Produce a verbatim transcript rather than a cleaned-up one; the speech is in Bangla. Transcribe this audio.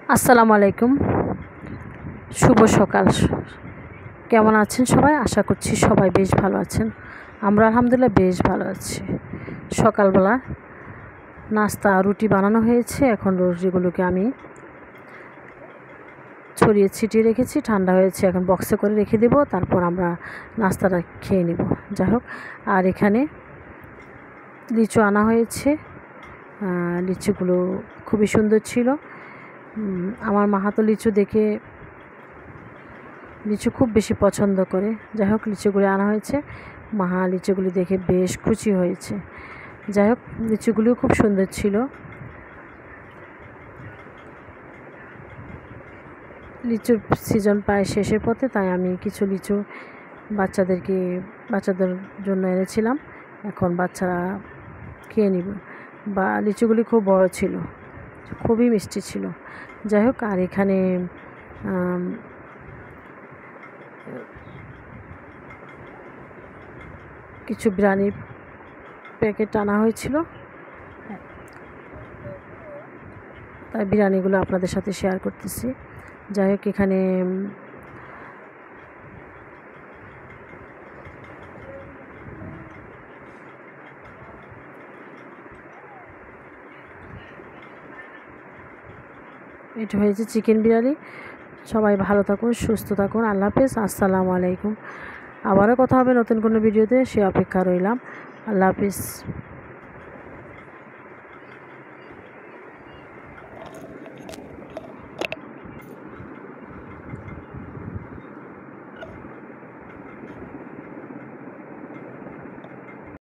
আসসালামু আলাইকুম, শুভ সকাল। কেমন আছেন সবাই? আশা করছি সবাই বেশ ভালো আছেন। আমরা আলহামদুলিল্লাহ বেশ ভালো আছি। সকালবেলা নাস্তা রুটি বানানো হয়েছে। এখন রুটিগুলোকে আমি ছড়িয়ে ছিটিয়ে রেখেছি, ঠান্ডা হয়েছে, এখন বক্সে করে রেখে দেব, তারপর আমরা নাস্তাটা খেয়ে নেব। যাই হোক, আর এখানে লিচু আনা হয়েছে। লিচুগুলো খুবই সুন্দর ছিল। আমার মা তো লিচু দেখে লিচু খুব বেশি পছন্দ করে। যাই হোক, লিচুগুলি আনা হয়েছে। মা লিচুগুলি দেখে বেশ খুশি হয়েছে। যাই হোক, লিচুগুলিও খুব সুন্দর ছিল। লিচুর সিজন প্রায় শেষের পথে, তাই আমি কিছু লিচু বাচ্চাদেরকে বাচ্চাদের জন্য এনেছিলাম। এখন বাচ্চারা খেয়ে নিব। বা লিচুগুলি খুব বড় ছিল, খুবই মিষ্টি ছিল। যাই হোক, আর এখানে কিছু বিরিয়ানির প্যাকেট আনা হয়েছিল, তাই বিরিয়ানিগুলো আপনাদের সাথে শেয়ার করতেছি। যাই হোক, এখানে এটা হয়েছে চিকেন বিরিয়ানি। সবাই ভালো থাকুন, সুস্থ থাকুন। আল্লাহ হাফেজ, আসসালামু আলাইকুম। আবারও কথা হবে নতুন কোনো ভিডিওতে, সে অপেক্ষা রইলাম। আল্লাহ হাফেজ।